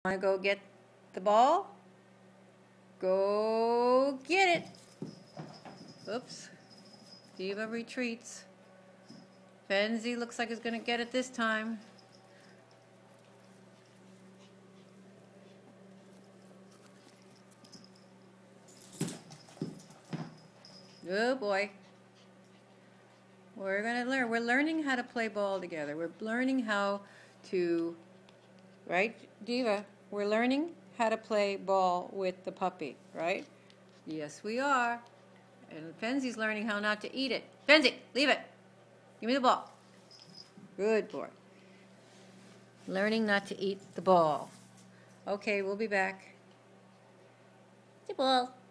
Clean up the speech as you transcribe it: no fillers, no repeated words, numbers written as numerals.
Want to go get the ball? Go get it. Oops. Diva retreats. Fenzi looks like he's going to get it this time. Oh boy. We're going to learn. We're learning how to play ball together. We're learning how to, right, Diva? We're learning how to play ball with the puppy, right? Yes, we are. And Fenzi's learning how not to eat it. Fenzi, leave it. Give me the ball. Good boy. Learning not to eat the ball. Okay, we'll be back. The ball.